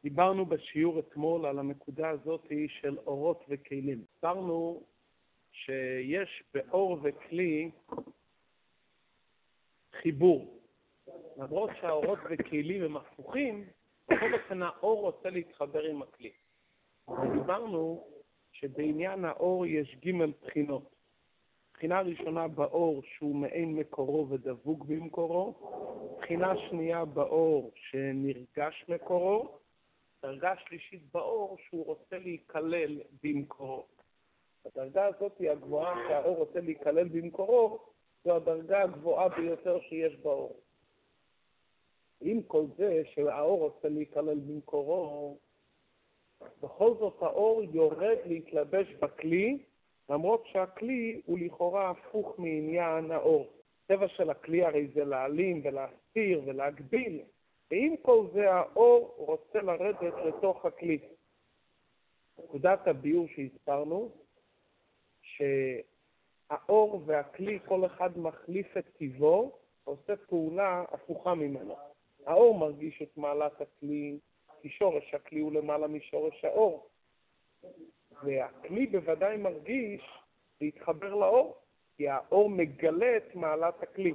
דיברנו בשיעור אתמול על הנקודה הזאת של אורות וכלים. דיברנו שיש באור וכלי חיבור. למרות שהאורות וכלים הם הפוכים, בכל אופן האור רוצה להתחבר עם הכלי. דיברנו שבעניין האור יש ג' בחינות. בחינה ראשונה באור שהוא מעין מקורו ודבוק במקורו, בחינה שנייה באור שנרגש מקורו, דרגה שלישית באור שהוא רוצה להיכלל במקורו. הדרגה הזאת היא הגבוהה שהאור רוצה להיכלל במקורו, זו הדרגה הגבוהה ביותר שיש באור. עם כל זה שהאור רוצה להיכלל במקורו, בכל זאת האור יורד להתלבש בכלי, למרות שהכלי הוא לכאורה הפוך מעניין האור. טבע של הכלי הרי זה להעלים ולהסתיר ולהגביל, ועם כל זה האור רוצה לרדת לתוך הכלי. נקודת הביאור שהסברנו, שהאור והכלי כל אחד מחליף את טבעו, ועושה פעולה הפוכה ממנו. האור מרגיש את מעלת הכלי, כי שורש הכלי הוא למעלה משורש האור. והכלי בוודאי מרגיש להתחבר לאור, כי האור מגלה את מעלת הכלי.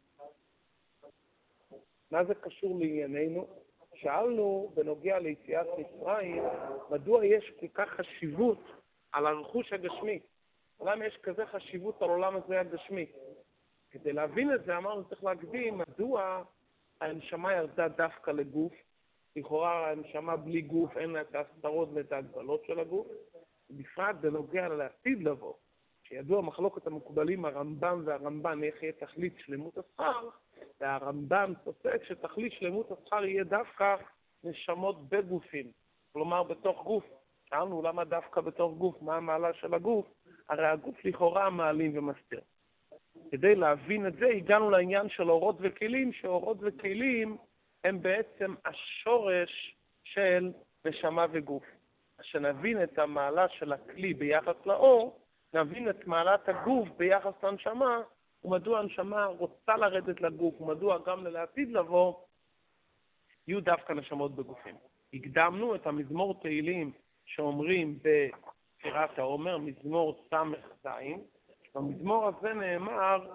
מה זה קשור לענייננו? שאלנו בנוגע ליציאת מצרים, מדוע יש כל כך חשיבות על הרכוש הגשמי? למה יש כזה חשיבות על עולם הזה הגשמי? כדי להבין את זה אמרנו צריך להקדים מדוע הנשמה ירדה דווקא לגוף. לכאורה הנשמה בלי גוף אין לה את ההסתרות ואת ההגבלות של הגוף. בפרט בנוגע לעתיד לבוא, שידוע מחלוקת המקובלים הרמב"ם והרמב"ן איך יהיה תכלית שלמות השכר, והרמב"ם צודק שתכלית שלמות השכר יהיה דווקא נשמות בגופים, כלומר בתוך גוף. שאלנו למה דווקא בתוך גוף, מה המעלה של הגוף? הרי הגוף לכאורה מעלים ומסתיר. כדי להבין את זה הגענו לעניין של אורות וכלים, שאורות וכלים הם בעצם השורש של נשמה וגוף. כשנבין את המעלה של הכלי ביחס לאור, נבין את מעלת הגוף ביחס לנשמה, ומדוע הנשמה רוצה לרדת לגוף, ומדוע גם לעתיד לבוא, יהיו דווקא נשמות בגופים. הקדמנו את המזמור תהילים שאומרים בשירת העומר, מזמור ס"ז. במזמור הזה נאמר,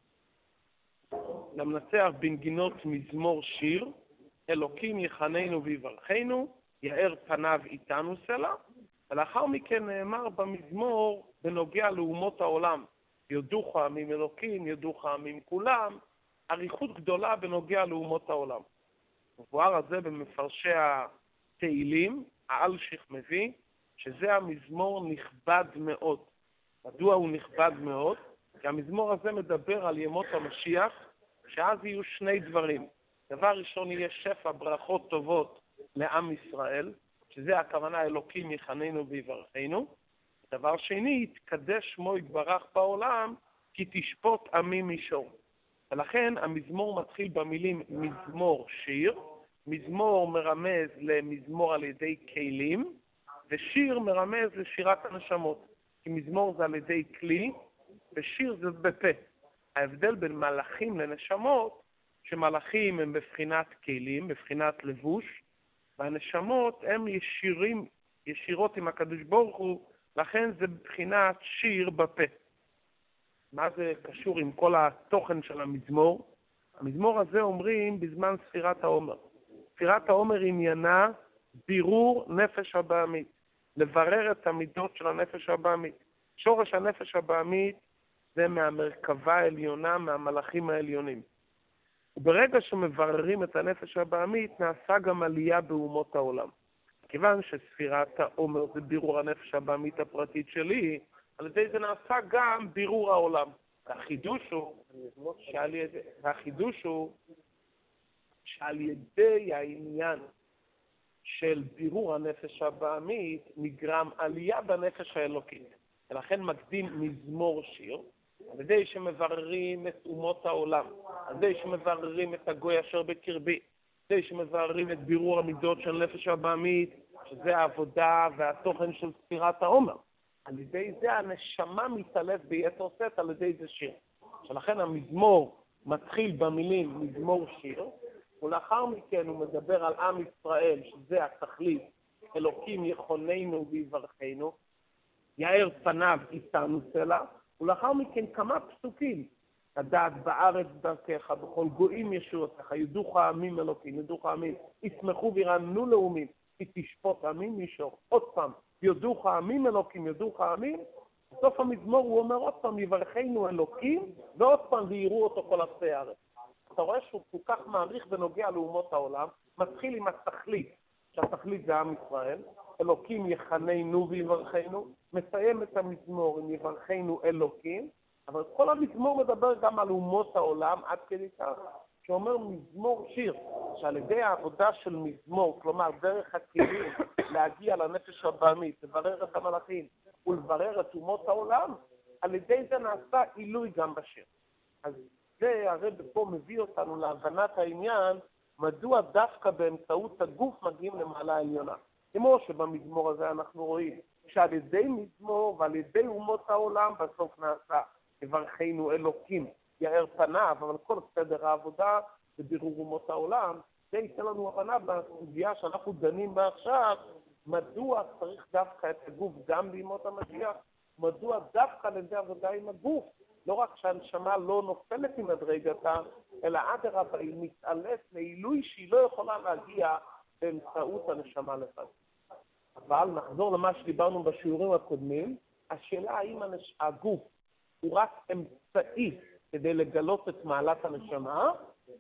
למנצח בנגינות מזמור שיר, אלוקים יחננו ויברכנו, יאר פניו איתנו סלע, ולאחר מכן נאמר במזמור בנוגע לאומות העולם, יודוך עמים אלוקים, יודוך עמים כולם, אריכות גדולה בנוגע לאומות העולם. מבואר הזה במפרשי התהילים, האלשיך מביא, שזה המזמור נכבד מאוד. מדוע הוא נכבד מאוד? כי המזמור הזה מדבר על ימות המשיח, שאז יהיו שני דברים. דבר ראשון יהיה שפע ברכות טובות לעם ישראל, שזה הכוונה אלוקים יחננו ויברכנו. דבר שני, יתקדש שמו יתברך בעולם, כי תשפוט עמים מישור. ולכן המזמור מתחיל במילים מזמור שיר, מזמור מרמז למזמור על ידי כלים, ושיר מרמז לשירת הנשמות. כי מזמור זה על ידי כלי, ושיר זה בפה. ההבדל בין מלאכים לנשמות, שמלאכים הם בבחינת כלים, בבחינת לבוש, והנשמות הם ישירות עם הקדוש ברוך הוא, לכן זה בבחינת שיר בפה. מה זה קשור עם כל התוכן של המזמור? המזמור הזה אומרים בזמן ספירת העומר. ספירת העומר עניינה בירור נפש הבעמית, לברר את המידות של הנפש הבעמית. שורש הנפש הבעמית זה מהמרכבה העליונה, מהמלאכים העליונים. וברגע שמבררים את הנפש הבעמית, נעשה גם עלייה באומות העולם. כיוון שספירת העומר זה בירור הנפש הבעמית הפרטית שלי, על ידי זה נעשה גם בירור העולם. והחידוש הוא שעל ידי העניין של בירור הנפש הבעמית נגרם עלייה בנפש האלוקית. ולכן מקדים מזמור שיר, על ידי שמבררים את אומות העולם, על ידי שמבררים את הגוי אשר בקרבי, על ידי שמבררים את בירור המידות של נפש הבעמית, שזה העבודה והתוכן של ספירת העומר. על ידי זה הנשמה מתעלף ביתר שאת, על ידי זה שיר. שלכן המזמור מתחיל במילים מזמור שיר, ולאחר מכן הוא מדבר על עם ישראל, שזה התכלית, אלוקים יכוננו ויברכנו, יאר פניו איתנו סלע, ולאחר מכן כמה פסוקים, הדעת בארץ דרכך, בכל גויים ישועתך, יודוך העמים אלוקים, יודוך העמים, ישמחו וירננו לאומים, כי תשפוט עמים מישור. עוד פעם, יודוך העמים אלוקים, יודוך העמים, בסוף המזמור הוא אומר עוד פעם, יברכנו אלוקים, ועוד פעם ויראו אותו כל עשי הארץ. אתה רואה שהוא כל כך מעריך ונוגע לאומות העולם, מתחיל עם התכלית, שהתכלית זה עם ישראל, אלוקים יכננו ויברכנו, מסיים את המזמור עם יברכנו אלוקים, אבל כל המזמור מדבר גם על אומות העולם עד כדי כך, שאומר מזמור שיר, שעל ידי העבודה של מזמור, כלומר דרך הכלים להגיע לנפש הבאמית, לברר את המלאכים ולברר את אומות העולם, על ידי זה נעשה עילוי גם בשיר. אז זה הרב פה מביא אותנו להבנת העניין, מדוע דווקא באמצעות הגוף מגיעים למעלה העליונה. כמו שבמזמור הזה אנחנו רואים, שעל ידי מזמור ועל ידי אומות העולם בסוף נעשה, יברכנו אלוקים, יאר פניו, אבל כל סדר העבודה בבירור אומות העולם, זה ייתן לנו הבנה בסוגיה שאנחנו דנים בה עכשיו, מדוע צריך דווקא את הגוף גם בימות המשיח, מדוע דווקא על ידי עבודה עם הגוף, לא רק שהנשמה לא נופלת ממדרגתה, אלא אדרבה היא מתעלית לעילוי שהיא לא יכולה להגיע באמצעות הנשמה לבד. אבל נחזור למה שדיברנו בשיעורים הקודמים, השאלה האם הגוף הוא רק אמצעי כדי לגלות את מעלת הנשמה,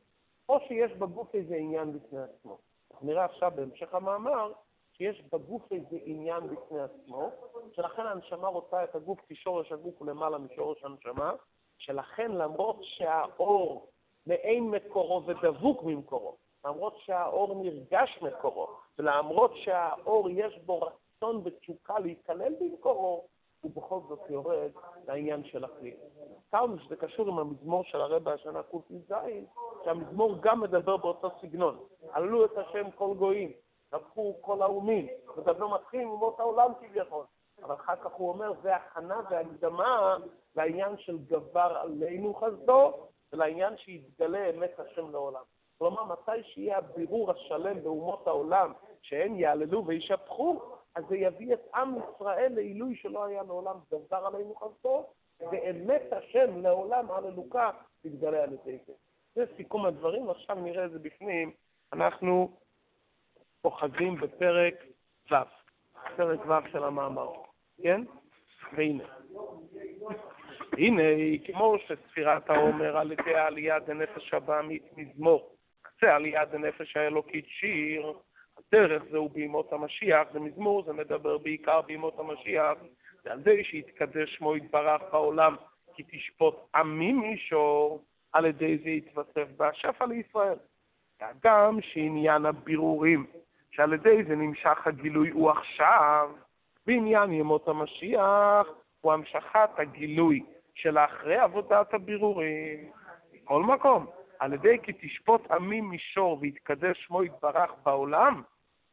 או שיש בגוף איזה עניין בפני עצמו. נראה עכשיו בהמשך המאמר שיש בגוף איזה עניין בפני עצמו, שלכן הנשמה רוצה את הגוף כי שורש הגוף הוא למעלה משורש הנשמה, שלכן למרות שהאור מעין מקורו ודבוק ממקורו, למרות שהאור נרגש מקורו, ולמרות שהאור יש בו רצון ותשוקה להיכלל במקורו, הוא בכל זאת יורד לעניין של הכלי. כאן שזה קשור עם המזמור של הרב השנה ק"ז, שהמזמור גם מדבר באותו סגנון. עלו את השם כל גויים, רבחו כל האומים, מדבר מתחיל עם אומות העולם כביכול. אבל אחר כך הוא אומר, זה הכנה והקדמה לעניין של גבר עלינו חסדו, ולעניין שיתגלה אמת השם לעולם. כלומר, מתי שיהיה הבירור השלם באומות העולם, שהן יעללו וישפחו, אז זה יביא את עם ישראל לעילוי שלא היה לעולם גבר עלינו חסדו, ואמת השם לעולם הללוקה תתגלה על ידי זה. זה סיכום הדברים, ועכשיו נראה את זה בפנים. אנחנו אוחזים בפרק ו', פרק ו' של המאמר, כן? והנה. הנה, כמו שספירת העומר על ידי העלייה דנפש הבאמית מזמור, קצה עלייה דנפש האלוקית שיר, הדרך זהו בימות המשיח, במזמור זה מדבר בעיקר בימות המשיח, ועל זה שיתקדש שמו יתברך בעולם, כי תשפוט עמים מישור, על ידי זה יתווסף בהשפע לישראל. גם שעניין הבירורים, שעל ידי זה נמשך הגילוי הוא עכשיו, בעניין ימות המשיח, הוא המשכת הגילוי של אחרי עבודת הבירורים. בכל מקום, על ידי כי תשפוט עמים מישור ויתקדש שמו יתברך בעולם,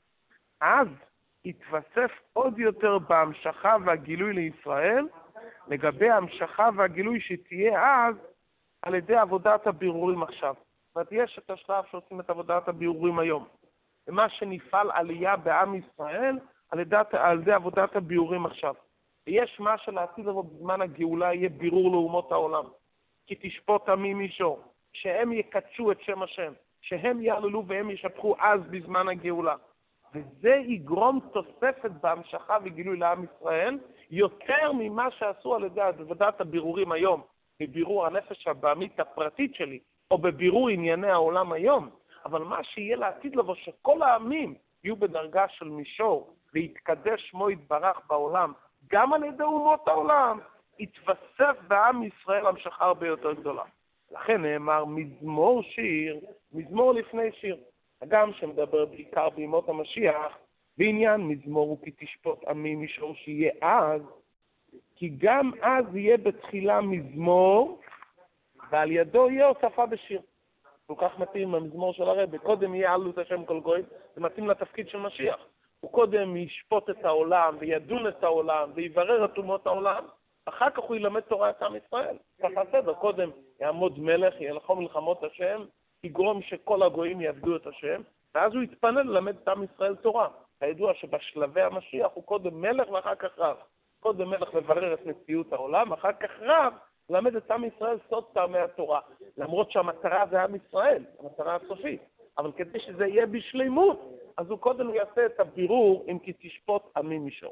אז יתווסף עוד יותר בהמשכה והגילוי לישראל, לגבי ההמשכה והגילוי שתהיה אז על ידי עבודת הבירורים עכשיו. זאת אומרת, יש את השלב שעושים את עבודת הבירורים היום. ומה שנפעל עלייה בעם ישראל על ידי עבודת הבירורים עכשיו. ויש מה שלעתיד לבוא בזמן הגאולה יהיה בירור לאומות העולם. כי תשפוט עמים מישור, שהם יקדשו את שם השם, שהם יעללו והם ישפחו אז בזמן הגאולה. וזה יגרום תוספת בהמשכה וגילוי לעם ישראל, יותר ממה שעשו על ידי עבודת הבירורים היום, בבירור הנפש הבאמית הפרטית שלי, או בבירור ענייני העולם היום. אבל מה שיהיה לעתיד לבוא, שכל העמים יהיו בדרגה של מישור, ויתקדש שמו יתברך בעולם, גם על ידי אומות העולם, יתווסף בעם ישראל המשכה הרבה יותר גדולה. לכן נאמר מזמור שיר, מזמור לפני שיר. הגם שמדבר בעיקר בימות המשיח, בעניין מזמור הוא כי תשפוט עמים מישור שיהיה אז, כי גם אז יהיה בתחילה מזמור, ועל ידו יהיה הוספה בשיר. כל כך מתאים למזמור של הרב, קודם יהיה עלו את השם כל גוי, זה מתאים לתפקיד של משיח. הוא קודם ישפוט את העולם, וידון את העולם, ויברר את אומות העולם, אחר כך הוא ילמד תורה את עם ישראל. ככה הסדר, קודם יעמוד מלך, ילכו מלחמות השם, יגרום שכל הגויים יעבדו את השם, ואז הוא יתפנה ללמד את עם ישראל תורה. הידוע שבשלבי המשיח הוא קודם מלך ואחר כך רב. קודם מלך לברר את מציאות העולם, אחר כך רב ללמד את עם ישראל סוד טעמי התורה. למרות שהמטרה זה עם ישראל, המטרה הסופית. אבל כדי שזה יהיה בשלימות, אז הוא קודם יעשה את הבירור אם כי תשפוט עמים מישור.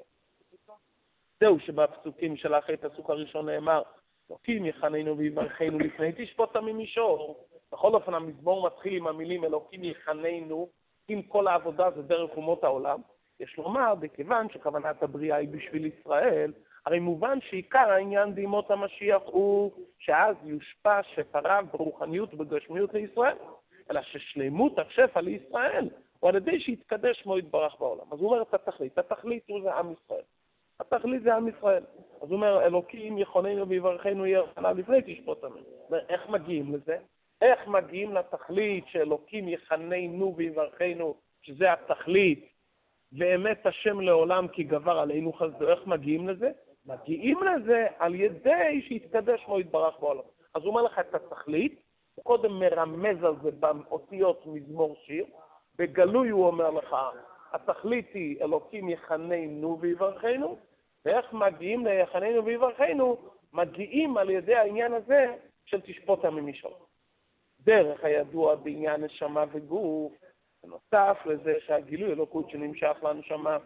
זהו שבפסוקים של אחרי הפסוק הראשון נאמר, אלוקים יחננו ויברכנו לפני תשפוט עמים מישור. בכל אופן המזמור מתחיל עם המילים אלוקים יחננו, אם כל העבודה זה דרך אומות העולם. יש לומר, בכיוון שכוונת הבריאה היא בשביל ישראל, הרי מובן שעיקר העניין בימות המשיח הוא שאז יושפע שפריו ברוחניות ובגשמיות לישראל, אלא ששלמות השפע לישראל הוא על ידי שיתקדש מו יתברך בעולם. אז הוא אומר את התכלית, התכלית הוא זה עם ישראל. התכלית זה עם ישראל. אז הוא אומר, אלוקים יחוננו ויברכנו ירחנה לפני תשפוט עמים. איך מגיעים לזה? איך מגיעים לתכלית שאלוקים יחננו ויברכנו, שזה התכלית, ואמת השם לעולם כי גבר עלינו חסדו? איך מגיעים לזה? מגיעים לזה על ידי שיתקדש מו יתברך בעולם. אז הוא אומר לך את התכלית, הוא קודם מרמז על זה באותיות מזמור שיר, בגלוי הוא אומר לך, התכלית היא אלוקים יחננו ויברכנו, ואיך מגיעים ליחננו ויברכנו? מגיעים על ידי העניין הזה של תשפוט עמים מישור. דרך הידוע בעניין נשמה וגוף, בנוסף לזה שהגילוי אלוקות שנמשך לנשמה,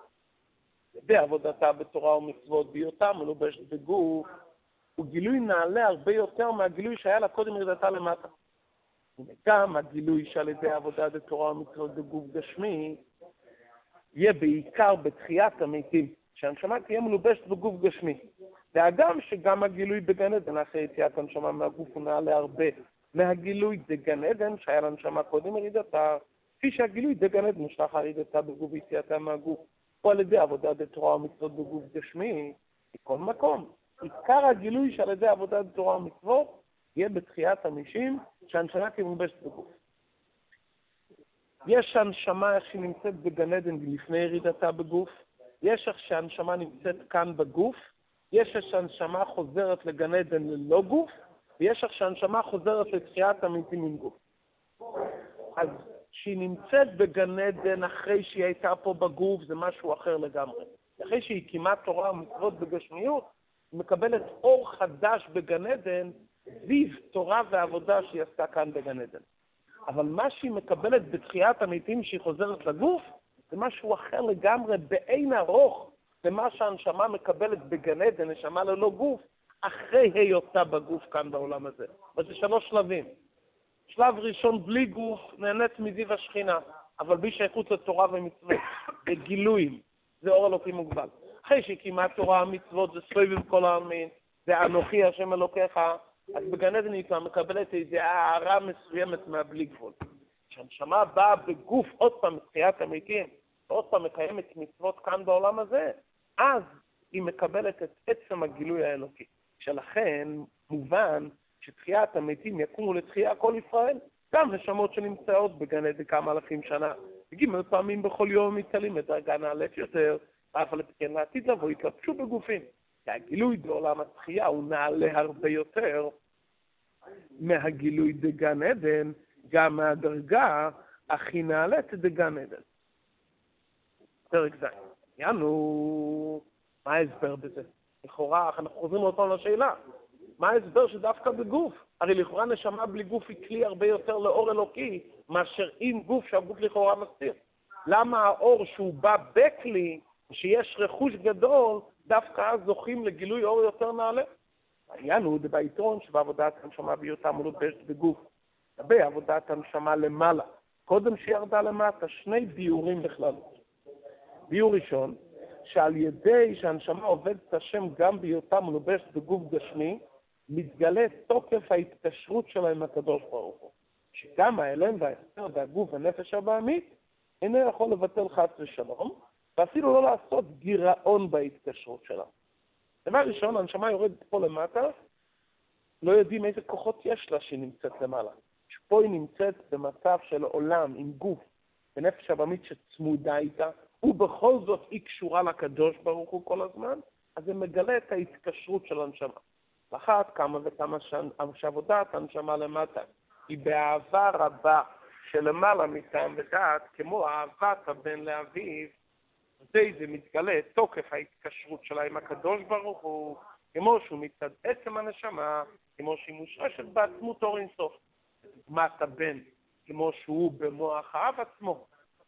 בעבודתה בתורה ומצוות, בהיותה מלובשת בגוף, הוא גילוי נעלה הרבה יותר מהגילוי שהיה לה קודם ירדתה למטה. וגם הגילוי שעל ידי עבודת התורה ומצוות בגוף גשמי, יהיה בעיקר בתחיית המתים, שהנשמה תהיה מלובשת בגוף גשמי. והגם שגם הגילוי בגן עדן, אחרי יציאת הנשמה מהגוף הוא נעלה הרבה מהגילוי בגן עדן, שהיה לנשמה קודם ירידתה, כפי שהגילוי בגן עדן שלאחר ירידתה בגוף ויציאתה מהגוף, או על ידי עבודת התורה ומצוות בגוף גשמי, בכל מקום. עיקר הגילוי שעל ידי עבודת התורה ומצוות יהיה בתחיית המתים, שהנשמה תהיה מלובשת בגוף. יש הנשמה איך שהיא נמצאת בגן עדן לפני ירידתה בגוף, יש איך שהנשמה נמצאת כאן בגוף, יש איך שהנשמה חוזרת לגן עדן ללא גוף, ויש איך שהנשמה חוזרת לתחיית המתים עם גוף. אז שהיא נמצאת בגן עדן אחרי שהיא הייתה פה בגוף זה משהו אחר לגמרי. אחרי שהיא כמעט תורה ומצוות בגשמיות, היא מקבלת אור חדש בגן עדן, זיו תורה ועבודה שהיא עשתה כאן בגן עדן. אבל מה שהיא מקבלת בתחיית המתים שהיא חוזרת לגוף, זה משהו אחר לגמרי, באין ארוך, למה שהנשמה מקבלת בגן עדן, נשמה ללא גוף, אחרי היותה בגוף כאן בעולם הזה. וזה 3 שלבים. שלב ראשון בלי גוף, נהנית מזיו השכינה, אבל בלי שייכות לתורה ומצוות, בגילויים, זה אור אלוקים מוגבל. אחרי שהיא כמעט תורה ומצוות, זה סובב כל העלמין, זה אנוכי השם אלוקיך, אז בגן עדן היא כבר מקבלת איזו הערה מסוימת מהבלי גבול. כשהנשמה באה בגוף עוד פעם מתחיית המתים, ועוד פעם מקיימת מצוות כאן בעולם הזה, אז היא מקבלת את עצם הגילוי האלוקי. שלכן מובן שתחיית המתים יקומו לתחייה כל ישראל, גם נשמות שנמצאות בגן עדן כמה אלפים שנה, וגימל פעמים בכל יום מתעלים את דרגה נעלית יותר, ואף על פי כן לעתיד לבוא יתלבשו בגופים. הגילוי בעולם התחייה הוא נעלה הרבה יותר מהגילוי בגן עדן, גם מהדרגה הכי נעלית בגן עדן. פרק ז'. יענו, מה ההסבר בזה? לכאורה, אנחנו חוזרים עוד פעם לשאלה. מה ההסבר שדווקא בגוף? הרי לכאורה נשמה בלי גוף היא כלי הרבה יותר לאור אלוקי, מאשר עם גוף שהגוף לכאורה מסתיר. למה האור שהוא בא בכלי, שיש רכוש גדול, דווקא אז זוכים לגילוי אור יותר נעלה? העניין הוא ביתרון שבעבודת הנשמה בהיותה מלובשת בגוף. בעבודת הנשמה למעלה. קודם שירדה למטה, 2 ביורים בכלל. ביור ראשון, שעל ידי שהנשמה עובדת את השם גם בהיותה מלובשת בגוף גשמי, מתגלה תוקף ההתקשרות שלה עם הקדוש ברוך הוא. שגם האלם וההסתר והגוף והנפש הבעמית אינו יכול לבטל חס ושלום, ואפילו לא לעשות גירעון בהתקשרות שלה. דבר ראשון, הנשמה יורדת פה למטה, לא יודעים איזה כוחות יש לה שהיא נמצאת למעלה. שפה היא נמצאת במצב של עולם עם גוף ונפש הבעמית שצמודה איתה, ובכל זאת היא קשורה לקדוש ברוך הוא כל הזמן, אז זה מגלה את ההתקשרות של הנשמה. לאחת כמה וכמה שעבודת הנשמה למטה היא באהבה רבה שלמעלה מטעם ודעת, כמו אהבת הבן לאביו, זה מתגלה תוקף ההתקשרות שלה עם הקדוש ברוך הוא, כמו שהוא מצד עצם הנשמה, כמו שהיא מושרשת בעצמות אור אינסוף. דוגמת הבן, כמו שהוא במוח האב עצמו.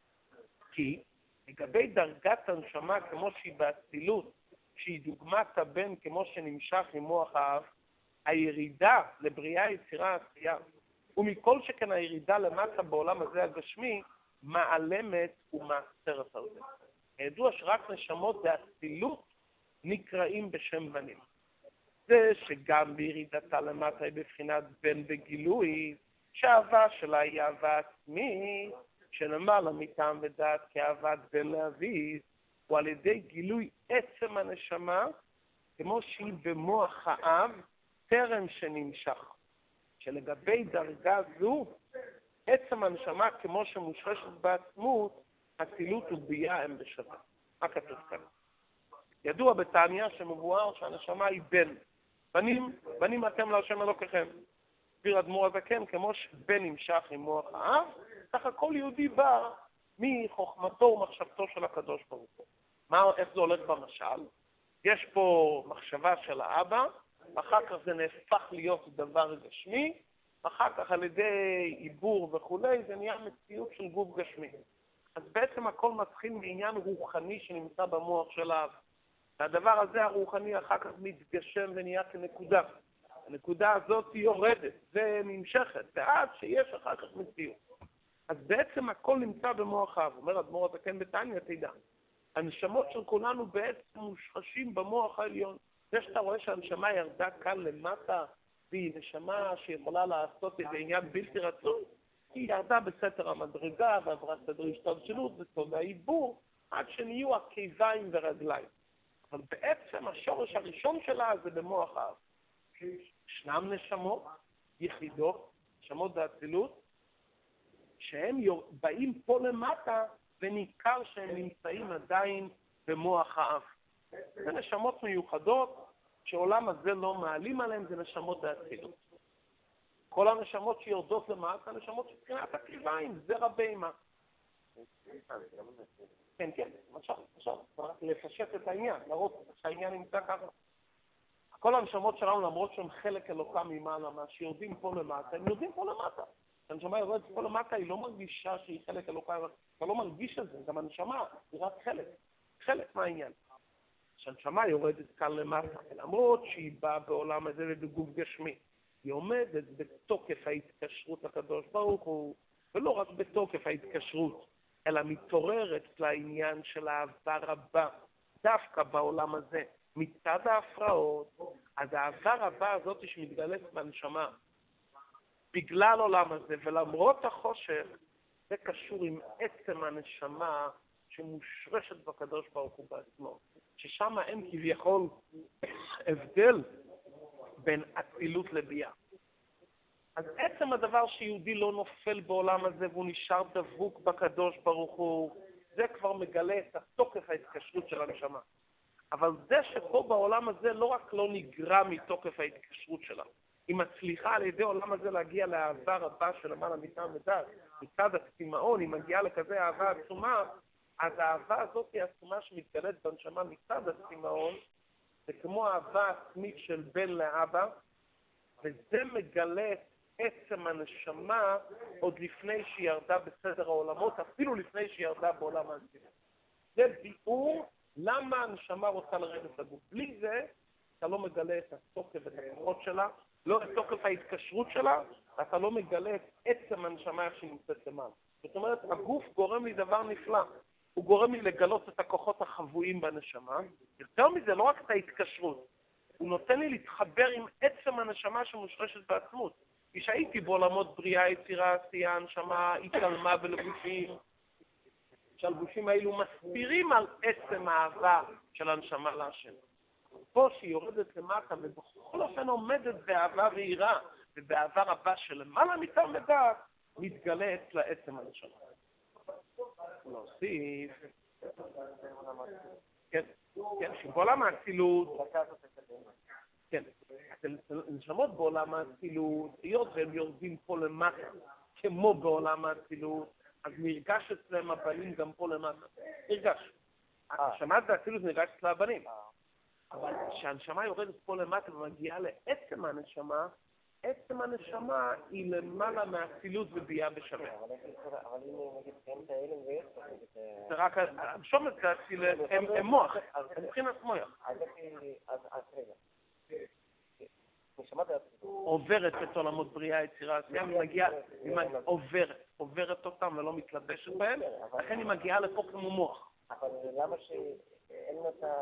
כי לגבי דרגת הנשמה, כמו שהיא באצילות, שהיא דוגמת הבן, כמו שנמשך עם מוח האב, הירידה לבריאה יצירה עשייה, ומכל שכן הירידה למטה בעולם הזה הגשמי, מעלמת ומאסרת על זה. ידוע שרק נשמות באצילות נקראים בשם בנים. זה שגם בירידתה למטה היא בבחינת בן בגילוי, שהאהבה שלה היא אהבה עצמית, שלמעלה מטעם ודעת כאהבת בן לאביו, הוא על ידי גילוי עצם הנשמה, כמו שהיא במוח האב, טרם שנמשך. שלגבי דרגה זו, עצם הנשמה כמו שמושרשת בעצמות, אצילות וביאה הם בשווה. מה כתוב כאן? ידוע בתניא שמבואר שהנשמה היא בן. בנים אתם להשם אלוקיכם. הסביר האדמו"ר הזקן, כמו שבן נמשך עם מוח האב, ככה כל יהודי בא מחוכמתו ומחשבתו של הקדוש ברוך הוא. איך זה הולך במשל? יש פה מחשבה של האבא, אחר כך זה נהפך להיות דבר גשמי, אחר כך על ידי עיבור וכולי, זה נהיה מציאות של גוף גשמי. אז בעצם הכל מתחיל מעניין רוחני שנמצא במוח של האב. והדבר הזה הרוחני אחר כך מתגשם ונהיה כנקודה. הנקודה הזאת היא יורדת ונמשכת, ועד שיש אחר כך מציאות. אז בעצם הכל נמצא במוח האב. אומר האדמו"ר הזקן בתניא, תדע. הנשמות של כולנו בעצם מושרשים במוח העליון. זה שאתה רואה שהנשמה ירדה כאן למטה, והיא נשמה שיכולה לעשות איזה עניין בלתי רצוי, היא ירדה בסתר המדרגה ועברה סדר השתלשלות וסוד העיבור, עד שנהיו עקביים ורגליים. אבל בעצם השורש הראשון שלה זה במוח האב. ישנם נשמות יחידות, נשמות באצילות, שהם באים פה למטה וניכר שהם נמצאים עדיין במוח האב. זה נשמות מיוחדות שעולם הזה לא מעלים עליהם, זה נשמות באצילות. כל הנשמות שיורדות למטה, נשמות שבחינת הקריביים, זה רבימה. כן, עכשיו, רק לפשט את העניין, להראות שהעניין נמצא ככה. כל הנשמות שלנו, למרות שהם חלק אלוקם ממעלה, מה שיורדים פה למטה, הם יורדים פה למטה. הנשמה יורדת פה למטה, היא לא מרגישה שהיא חלק אלוקם, אתה לא מרגיש את זה, גם הנשמה היא רק חלק מהעניין. שהנשמה יורדת כאן למטה, למרות שהיא באה בעולם הזה ובגוף גשמי. היא עומדת בתוקף ההתקשרות הקדוש ברוך הוא, ולא רק בתוקף ההתקשרות, אלא מתעוררת לעניין של האהבה רבה, דווקא בעולם הזה. מצד ההפרעות, אז האהבה רבה הזאת שמתגלת בנשמה, בגלל עולם הזה, ולמרות החושך, זה קשור עם עצם הנשמה שמושרשת בקדוש ברוך הוא בעצמו. ששם אין כביכול הבדל בין אצילות לביאה. אז עצם הדבר שיהודי לא נופל בעולם הזה והוא נשאר דבוק בקדוש ברוך הוא, זה כבר מגלה את התוקף ההתקשרות של הנשמה. אבל זה שפה בעולם הזה לא רק לא נגרע מתוקף ההתקשרות שלה, היא מצליחה על ידי העולם הזה להגיע לאהבה רבה של למעלה מטעם ודעת, מצד הצמאון היא מגיעה לכזה אהבה עצומה, אז האהבה הזאת היא עצומה שמתגלית בנשמה מצד הצמאון, זה כמו אהבה עצמית של בן לאבא, וזה מגלה את עצם הנשמה עוד לפני שהיא ירדה בסדר העולמות, אפילו לפני שהיא ירדה בעולם העצמי. זה ביאור למה הנשמה רוצה לרדת לגוף. בלי זה אתה לא מגלה את התוקף ואת הכוחות שלה, לא את תוקף ההתקשרות שלה, אתה לא מגלה את עצם הנשמה איך שהיא נמצאת למעלה. זאת אומרת, הגוף גורם לי דבר נפלא. הוא גורם לי לגלות את הכוחות החבויים בנשמה. יותר מזה, לא רק את ההתקשרות. הוא נותן לי להתחבר עם עצם הנשמה שמושרשת בעצמות. כשהייתי בעולמות בריאה, יצירה, עשייה, הנשמה התעלמה בלבושים. שהלבושים האלו מסבירים על עצם האהבה של הנשמה להשם. פה שהיא יורדת למטה ובכל אופן עומדת באהבה ויראה ובאהבה רבה שלמעלה מטעם ודעת, מתגלה אצלה עצם הנשמה. להוסיף, כן, שבעולם האצילות, כן, אצל נשמות בעולם האצילות, היות והם יורדים פה למטה, כמו בעולם האצילות, אז נרגש אצלם הבנים גם פה למטה. נרגש. הנשמה זה האצילות נרגש אצל הבנים. אבל כשהנשמה יורדת פה למטה ומגיעה לעצם הנשמה, עצם הנשמה היא למעלה מהאצילות וביאה בשווה. אבל אם נגיד כן את האלם ויש, זה רק, הנשומת זה האצילות, הם מוח, הם מבחינת מוח. אז רגע. נשמת האצילות. עוברת את עולמות בריאה, יצירה, עשייה, עוברת אותם ולא מתלבשת בהם, לכן היא מגיעה לפה כמו מוח. אבל למה שאין לה את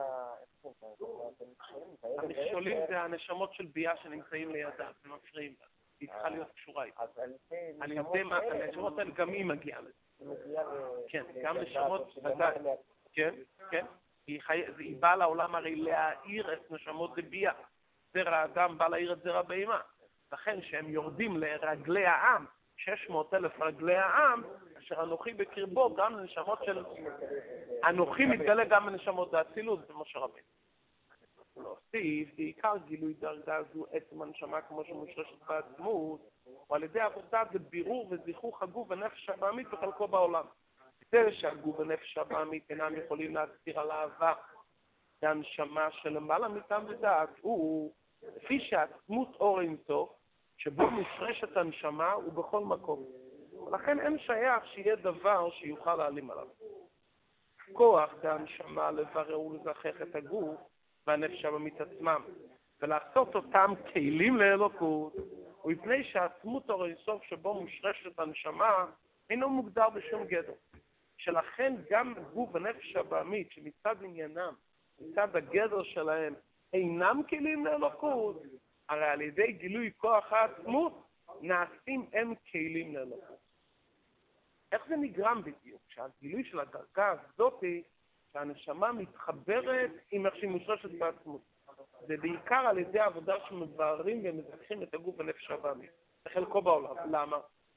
המכשולים זה הנשמות של ביאה שנמצאים לידה, הם מפריעים לה. היא צריכה להיות קשורה איתה. על ידי הנשמות האלה גם היא מגיעה לזה. כן, גם נשמות, כן, כן. היא באה לעולם הרי להאיר את נשמות דבייה. זרע האדם בא להאיר את זרע בהמה. לכן שהם יורדים לרגלי העם, 600,000 רגלי העם, אשר אנוכי בקרבו, גם לנשמות של... אנוכי מתגלה גם בנשמות האצילות, זה משה רבינו. להוסיף, בעיקר גילוי דרגה זו עצם הנשמה כמו שמושרשת בעצמות, ועל ידי עבודה זה בירור וזיכוך הגוף ונפש הבעמית בחלקו בעולם. זה שהגוף ונפש הבעמית אינם יכולים להסתיר על העבר, זה הנשמה שלמעלה מטעם ודעת, הוא, לפי שעצמות אור אינסוף, שבו מושרשת הנשמה הוא בכל מקום. ולכן אין שייך שיהיה דבר שיוכל להעלים עליו. כוח זה הנשמה לברר ולזכח את הגוף והנפש הבעמית עצמם, ולעשות אותם כלים לאלוקות, ומפני שעצמות אור אינסוף שבו מושרשת הנשמה אינו מוגדר בשום גדר. שלכן גם גוף ונפש הבעמית שמצד עניינם, מצד הגדר שלהם, אינם כלים לאלוקות, הרי על ידי גילוי כוח העצמות נעשים הם כלים לאלוקות. איך זה נגרם בדיוק? שהגילוי של הדרגה הזאת היא שהנשמה מתחברת עם איך שהיא מושרשת בעצמות. זה בעיקר על ידי העבודה שמבררים ומזכחים את הגוף ונפש הבעמית. זה חלקו בעולם. למה?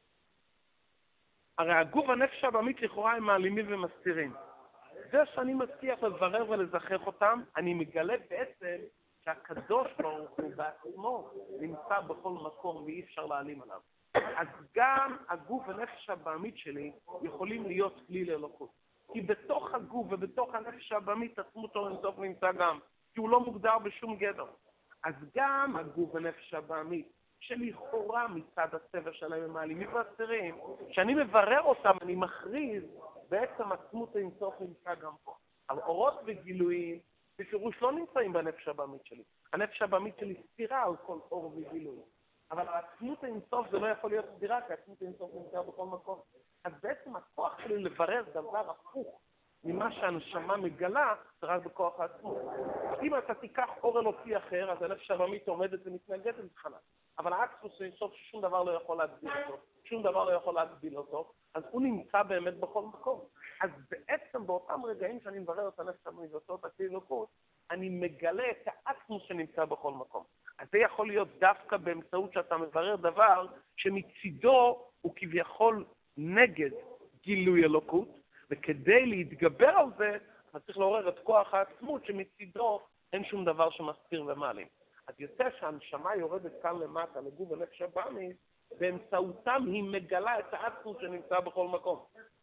הרי הגוף והנפש הבעמית לכאורה הם מעלימים ומסתירים. זה שאני מצליח לברר ולזכח אותם, אני מגלה בעצם שהקדוש ברוך הוא בעצמו נמצא בכל מקום ואי אפשר להעלים עליו. אז גם הגוף ונפש הבעמית שלי יכולים להיות כלי לאלוקות. כי בתוך הגוף ובתוך הנפש הבעמית עצמות אור אינסוף נמצא גם, כי הוא לא מוגדר בשום גדר. אז גם הגוף ונפש הבעמית, שלכאורה מצד הסבר שלהם הם מעלימים ומסתירים, כשאני מברר אותם אני מכריז, בעצם עצמות אינסוף נמצא גם פה. אבל אורות וגילויים, בפירוש לא נמצאים בנפש הבעמית שלי. הנפש הבעמית שלי סתירה על כל אור וגילויים. אבל העצמות האינסוף זה לא יכול להיות סתירה, כי העצמות האינסוף נמצא בכל מקום. אז בעצם הכוח שלי לברר דבר הפוך ממה שהנשמה מגלה, זה רק בכוח העצמות. אם אתה תיקח אור אלוקי אחר, אז הנפש הבעמית עומדת ומתנגדת מבחינה. אבל העצמות האינסוף ששום דבר לא יכול להגביל אותו, שום דבר לא יכול להגביל אותו, אז הוא נמצא באמת בכל מקום. אז בעצם באותם רגעים שאני מברר את הנפש הבעמית ועושות הכלי אלוקות, אני מגלה את העצמות שנמצא בכל מקום. אז זה יכול להיות דווקא באמצעות שאתה מברר דבר שמצידו הוא כביכול נגד גילוי אלוקות, וכדי להתגבר על זה, אתה צריך לעורר את כוח העצמות שמצידו אין שום דבר שמסתיר ומעלים. אז יוצא שהנשמה יורדת כאן למטה לגוף ונפש הבעמית, באמצעותם היא מגלה את העצמות שנמצא בכל מקום.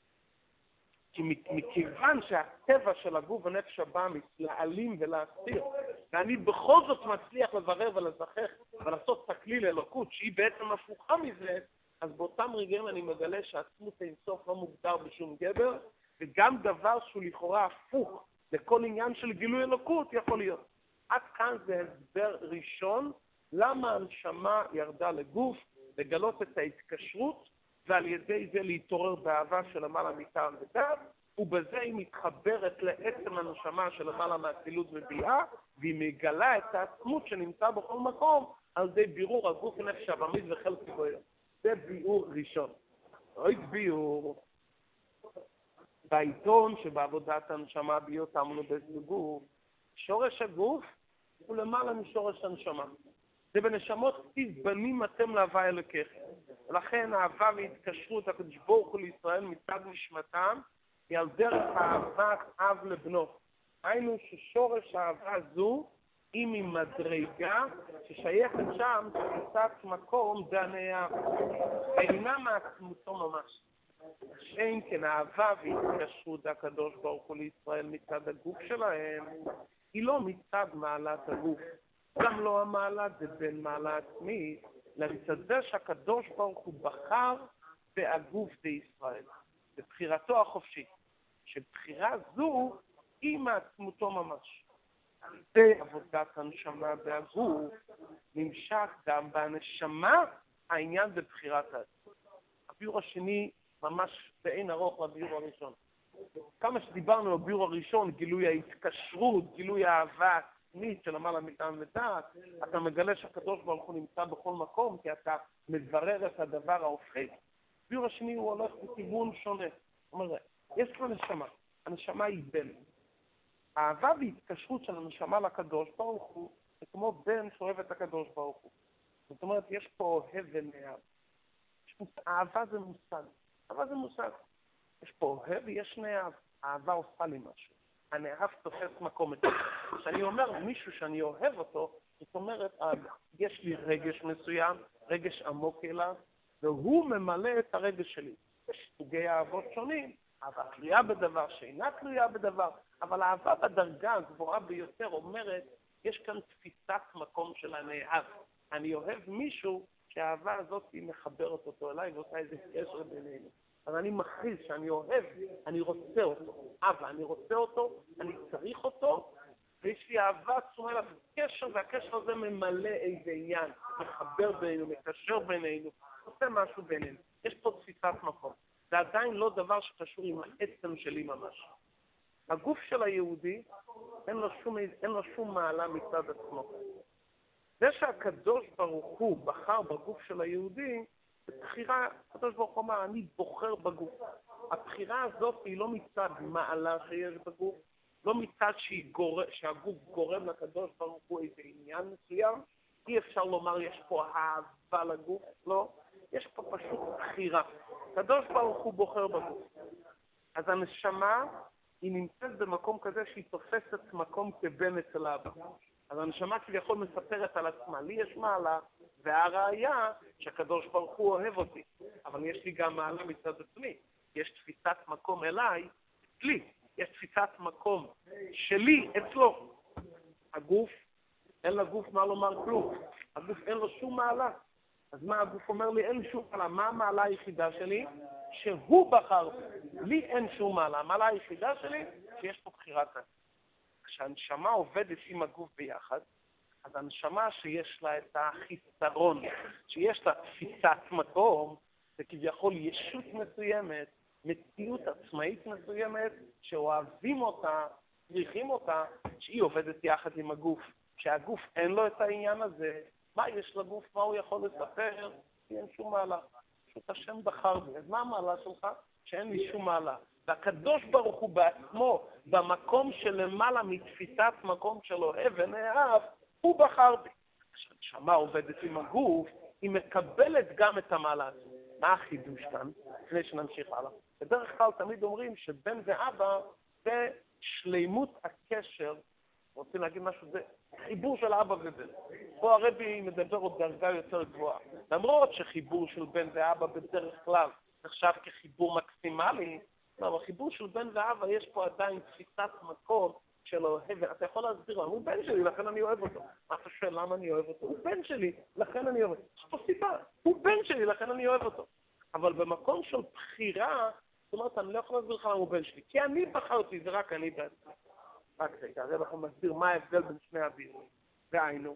כי מכיוון שהטבע של הגוף ונפש הבעמית להעלים ולהסתיר, ואני בכל זאת מצליח לברר ולזכח ולעשות תקליל אלוקות שהיא בעצם הפוכה מזה, אז באותם רגעים אני מגלה שהעצמות האינסוף לא מוגדר בשום גדר, וגם דבר שהוא לכאורה הפוך לכל עניין של גילוי אלוקות יכול להיות. עד כאן זה הסבר ראשון למה הנשמה ירדה לגוף, לגלות את ההתקשרות, ועל ידי זה להתעורר באהבה של למעלה מטעם ודעת, ובזה היא מתחברת לעצם הנשמה של למעלה מהאצילות וביאה, והיא מגלה את העצמות שנמצא בכל מקום על ידי בירור הגוף ונפש הבעמית וחלק גויר. זה ביאור ראשון. עוד ביאור בעיתון שבעבודת הנשמה בהיותם בגוף, שורש הגוף הוא למעלה משורש הנשמה. זה בנשמות כתיב בנים אתם להווה אלוקיכם. ולכן האהבה והתקשרות הקדוש ברוך הוא לישראל מצד נשמתם היא על דרך אהבת אב לבנו. היינו ששורש האהבה הזו אם היא מדרגה ששייכת שם, תפיסת מקום דניה, אינה מעצמותו ממש. שאין כן אהבה והתקשרות הקדוש ברוך הוא לישראל מצד הגוף שלהם, היא לא מצד מעלת הגוף. גם לא המעלת זה בין מעלה עצמית, למצד זה שהקדוש ברוך הוא בחר בהגוף בישראל, בבחירתו החופשית, שבחירה זו היא מעצמותו ממש. בעבודת הנשמה בהגוף נמשך גם בנשמה העניין בבחירת העצמות. הביור השני ממש באין ארוך לביור הראשון. כמה שדיברנו על הביור הראשון, גילוי ההתקשרות, גילוי האהבה העצמית של למעלה מטעם ודעת, אתה מגלה שהקדוש ברוך הוא נמצא בכל מקום, כי אתה מברר את הדבר ההופכי. הביור השני הוא הולך בכיוון שונה. זאת אומרת, יש כבר נשמה, הנשמה היא בן. האהבה והתקשרות של הנשמה לקדוש ברוך הוא, זה כמו בן שאוהב את הקדוש ברוך הוא. זאת אומרת, יש פה אוהב ונאהב. אהבה זה מושג. אהבה זה מושג. יש פה אוהב ויש נאהב. אהבה עושה לי משהו. הנאהב תופס מקום אצלי. כשאני אומר מישהו שאני אוהב אותו, זאת אומרת, יש לי רגש מסוים, רגש עמוק אליו, והוא ממלא את הרגש שלי. יש סוגי אהבות שונים. אהבה תלויה בדבר, שאינה תלויה בדבר, אבל האהבה בדרגה הגבוהה ביותר אומרת, יש כאן תפיסת מקום של הנאהב. אני אוהב מישהו שהאהבה הזאת היא מחברת אותו אליי ועושה איזה קשר בינינו. אז אני מכריז שאני אוהב, אני רוצה אותו. אהבה, אני רוצה אותו, אני צריך אותו, ויש לי אהבה עצומה אליו קשר, והקשר הזה ממלא איזה עניין, מחבר בינינו, מקשר בינינו, עושה משהו בינינו. יש פה תפיסת מקום. זה עדיין לא דבר שקשור עם העצם שלי ממש. הגוף של היהודי אין לו שום מעלה מצד עצמו. זה שהקדוש ברוך הוא בחר בגוף של היהודי, בבחירה, הקדוש ברוך הוא אמר, אני בוחר בגוף. הבחירה הזאת היא לא מצד מעלה שיש בגוף, לא מצד שהגוף גורם לקדוש ברוך הוא איזה עניין מסוים, אי אפשר לומר יש פה אהבה לגוף, לא. יש פה פשוט בחירה. הקדוש ברוך הוא בוחר בגוף. אז הנשמה היא נמצאת במקום כזה שהיא תופסת מקום כבן אצל האבא. אז הנשמה כביכול מספרת על עצמה, לי יש מעלה, והראיה שהקדוש ברוך הוא אוהב אותי. אבל יש לי גם מעלה מצד עצמי. יש תפיסת מקום אליי, אצלי. יש תפיסת מקום שלי אצלו. הגוף, אין לגוף מה לומר כלום. הגוף אין לו שום מעלה. אז מה הגוף אומר לי? אין שום מעלה. מה המעלה היחידה שלי? שהוא בחר. לי אין שום מעלה. המעלה היחידה שלי שיש פה בחירת עצמי. כשהנשמה עובדת עם הגוף ביחד, אז הנשמה שיש לה את החיסרון, שיש לה תפיסת מקום, זה כביכול ישות מסוימת, מציאות עצמאית מסוימת, שאוהבים אותה, צריכים אותה, שהיא עובדת יחד עם הגוף. כשהגוף אין לו את העניין הזה, מה יש לגוף? מה הוא יכול לספר? אין שום מעלה. פשוט השם בחר בי. אז מה המעלה שלך? שאין לי שום מעלה. והקדוש ברוך הוא בעצמו, במקום שלמעלה מתפיסת מקום של אוהב ונאהב, הוא בחר בי. כשהנשמה עובדת עם הגוף, היא מקבלת גם את המעלה הזאת. מה החידוש כאן? לפני שנמשיך הלאה. בדרך כלל תמיד אומרים שבן ואבא זה שלימות הקשר, רוצים להגיד משהו, זה חיבור של אבא ובן. פה הרבי מדבר עוד דרגה יותר גבוהה. למרות שחיבור של בן ואבא בדרך כלל נחשב כחיבור מקסימלי, לא, בחיבור של בן ואבא יש פה עדיין תפיסת מקום של אוהב. אתה יכול להסביר לנו, הוא בן שלי, לכן אני אוהב אותו. מה אתה שואל למה אני אוהב אותו? הוא בן שלי, לכן אני אוהב אותו. יש פה סיבה, הוא בן שלי, לכן אני אוהב אותו. אבל במקום של בחירה, זאת אומרת, אני לא יכול להסביר לך למה הוא בן שלי, כי אני בחרתי, זה רק אני בעצמי. רק רגע, הרי אנחנו מסביר מה ההבדל בין שני הביאורים. והיינו,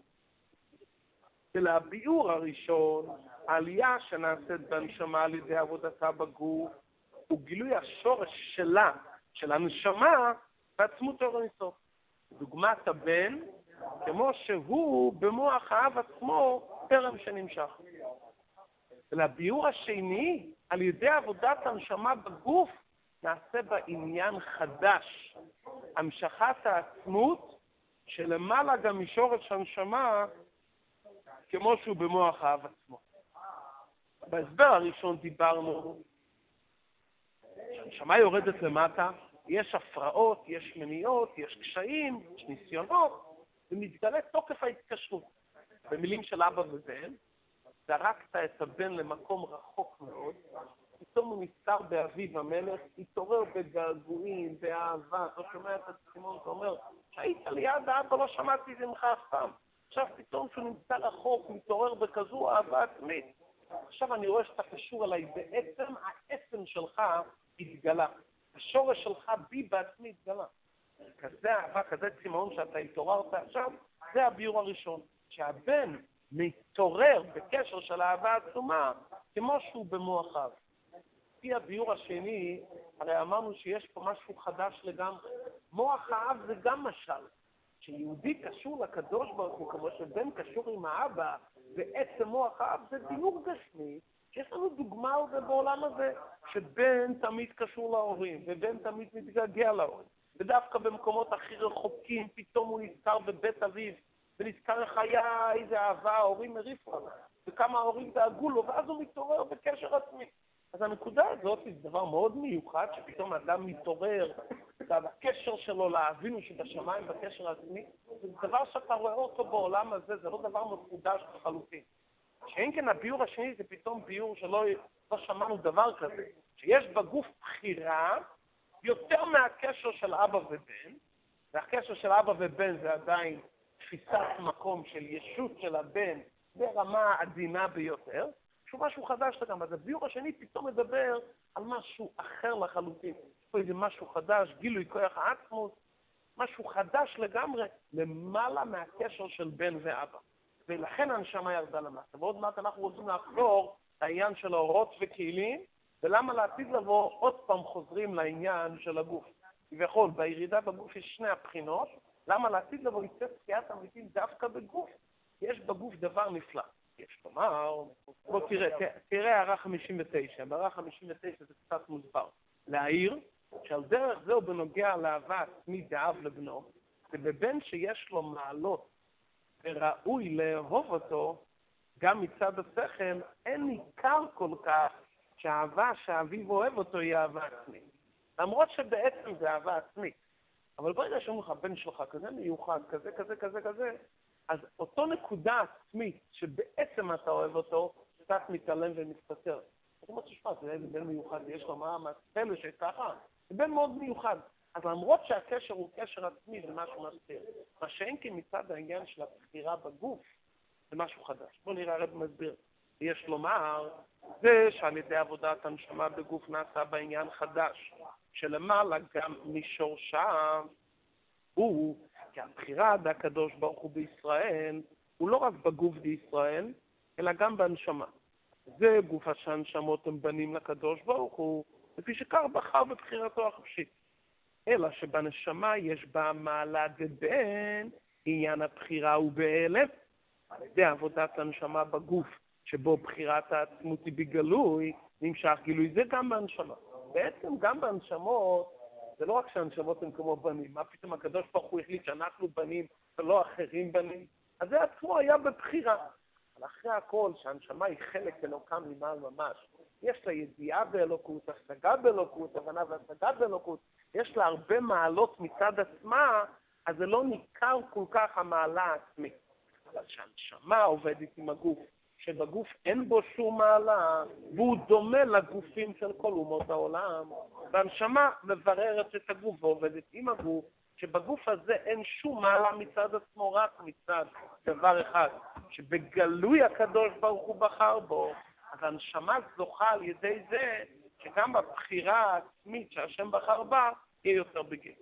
שלביאור הראשון, העלייה שנעשית בנשמה על ידי עבודתה בגוף, הוא גילוי השורש שלה, של הנשמה, בעצמות אור הניסוף. דוגמת הבן, כמו שהוא במוח האב עצמו, טרם שנמשך. ולביאור השני, על ידי עבודת הנשמה בגוף, נעשה בה עניין חדש. המשכת העצמות, שלמעלה גם משורש הנשמה, כמו שהוא במוח האב עצמו. בהסבר הראשון דיברנו, שהנשמה יורדת למטה, יש הפרעות, יש מניעות, יש קשיים, יש ניסיונות, ומתגלה תוקף ההתקשרות. במילים של אבא ובן, זרקת את הבן למקום רחוק מאוד, פתאום הוא נזכר באביו המלך, התעורר בגעגועים, באהבה, אתה שומע את הסימון, אתה אומר, שהיית ליד האבא, לא שמעתי את זה ממך אף פעם. עכשיו פתאום שהוא נמצא רחוק, הוא מתעורר בכזו אהבה עצמית. עכשיו אני רואה שאתה קשור אליי, בעצם העצם שלך התגלה. השורש שלך בי בעצמי התגלה. כזה אהבה, כזה צימאון שאתה התעוררת עכשיו, זה הביור הראשון. שהבן מתעורר בקשר של אהבה עצומה, כמו שהוא במוחיו. לפי הביור השני, הרי אמרנו שיש פה משהו חדש לגמרי. מוח האב זה גם משל. שיהודי קשור לקדוש ברוך הוא, כמו שבן קשור עם האבא, ועצם מוח האב זה ביור גשמי, שיש לנו דוגמה הרבה בעולם הזה, שבן תמיד קשור להורים, ובן תמיד מתגעגע להורים. ודווקא במקומות הכי רחוקים, פתאום הוא נזכר בבית אביו, ונזכר איך היה איזה אהבה, ההורים הריפו עליו, וכמה ההורים דאגו לו, ואז הוא מתעורר בקשר עצמי. אז הנקודה הזאת היא דבר מאוד מיוחד, שפתאום אדם מתעורר, והקשר שלו לאבינו שבשמיים בקשר העצמי, זה דבר שאתה רואה אותו בעולם הזה, זה לא דבר מחודש לחלוטין. שאין כן הביור השני זה פתאום ביור שלא שמענו דבר כזה, שיש בגוף בחירה יותר מהקשר של אבא ובן, והקשר של אבא ובן זה עדיין תפיסת מקום של ישות של הבן ברמה עדינה ביותר, שהוא משהו חדש לגמרי. אז הביור השני פתאום מדבר על משהו אחר לחלוטין. יש פה איזה משהו חדש, גילוי כוח העצמות, משהו חדש לגמרי, למעלה מהקשר של בן ואבא. ולכן הנשמה ירדה למטה. ועוד מעט אנחנו רוצים לחזור לעניין של האורות וכלים, ולמה לעתיד לבוא עוד פעם חוזרים לעניין של הגוף. ובכל, בירידה בגוף יש שני הבחינות, למה לעתיד לבוא יצא תחיית אמיתים דווקא בגוף? יש בגוף דבר נפלא. יש לומר, בוא תראה הערה 59, בהערה 59 זה קצת מוסבר. להעיר שעל דרך זהו בנוגע לאהבה עצמית דאב לבנו, ובבן שיש לו מעלות וראוי לאהוב אותו, גם מצד השכל, אין ניכר כל כך שהאהבה שאביו אוהב אותו היא אהבה עצמית. למרות שבעצם זה אהבה עצמית. אבל ברגע שאומרים לך, בן שלך כזה מיוחד, כזה, כזה, כזה, כזה, אז אותו נקודה עצמית שבעצם אתה אוהב אותו, קצת מתעלם ומתפטר. זאת אומרת ששפע, זה איזה בן מיוחד, יש לו מה פלא שככה, זה בן מאוד מיוחד. אז למרות שהקשר הוא קשר עצמי, זה משהו מסתיר. מה שאין כי מצד העניין של הבחירה בגוף, זה משהו חדש. בוא נראה הרב מסביר. יש לומר, זה שעל ידי עבודת הנשמה בגוף נעשה בעניין חדש, שלמעלה גם משורשם הוא, כי הבחירה עד הקדוש ברוך הוא בישראל, הוא לא רק בגוף בישראל, אלא גם בהנשמה. זה גוף שהנשמות הם בנים לקדוש ברוך הוא, לפי שכך בחר בבחירתו החופשית. אלא שבנשמה יש בה מעלה דבן, עניין הבחירה הוא באלף, על ידי עבודת הנשמה בגוף, שבו בחירת העצמות היא בגלוי, נמשך גילוי, זה גם בהנשמה. בעצם גם בהנשמות, זה לא רק שהנשמות הן כמו בנים, מה פתאום הקדוש ברוך הוא החליט שאנחנו בנים ולא אחרים בנים, אז זה עצמו היה בבחירה. אבל אחרי הכל, שהנשמה היא חלק אלוקם ממעל ממש, יש לה ידיעה באלוקות, השגה באלוקות, הבנה והשגה באלוקות, יש לה הרבה מעלות מצד עצמה, אז זה לא ניכר כל כך המעלה העצמית. אבל שהנשמה עובדת עם הגוף, שבגוף אין בו שום מעלה, והוא דומה לגופים של כל אומות העולם, והנשמה מבררת את הגוף ועובדת עם הגוף, שבגוף הזה אין שום מעלה מצד עצמו, רק מצד דבר אחד, שבגלוי הקדוש ברוך הוא בחר בו, אז הנשמה זוכה על ידי זה, שגם הבחירה העצמית שהשם בחר בה, יהיה יותר בגלל.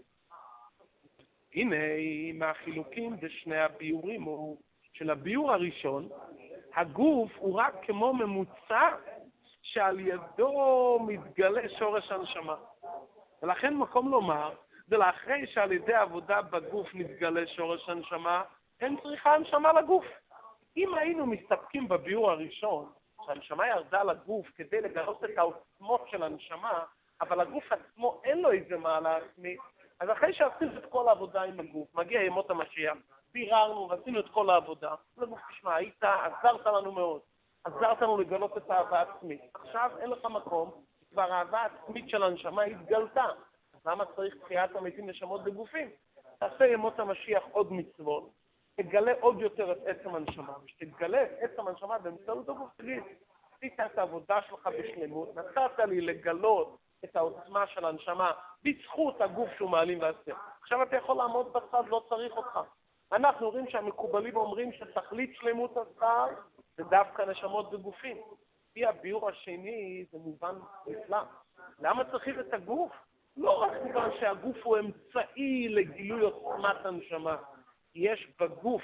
הנה, מהחילוקים בשני הביורים, הוא של הביור הראשון, הגוף הוא רק כמו ממוצע שעל ידו מתגלה שורש הנשמה. ולכן מקום לומר, זה לאחרי שעל ידי עבודה בגוף מתגלה שורש הנשמה, אין צריכה הנשמה לגוף. אם היינו מסתפקים בביור הראשון, שהנשמה ירדה לגוף כדי לגלות את העוצמות של הנשמה, אבל הגוף עצמו אין לו איזה מעלה עצמית, אז אחרי שעשינו את כל העבודה עם הגוף, מגיע ימות המשיח, ביררנו ועשינו את כל העבודה, לגוף תשמע, עזרת לנו מאוד, עזרת לנו לגלות את האהבה העצמית. עכשיו אין לך מקום, כבר האהבה העצמית של הנשמה התגלתה. אז למה צריך תחיית המתים נשמות בגופים? תעשה ימות המשיח עוד מצוות, תגלה עוד יותר את עצם הנשמה. כשתגלה את עצם הנשמה באמצעות הגוף, תגיד, עשית את העבודה שלך בשלמות, נתת לי לגלות את העוצמה של הנשמה בזכות הגוף שהוא מעלים והסתר. עכשיו אתה יכול לעמוד בצד, לא צריך אותך. אנחנו רואים שהמקובלים אומרים שתכלית שלמות הסתר זה דווקא נשמות בגופים. לפי הביאור השני זה מובן נפלא. למה צריכים את הגוף? לא רק מכיוון שהגוף הוא אמצעי לגילוי עוצמת הנשמה. יש בגוף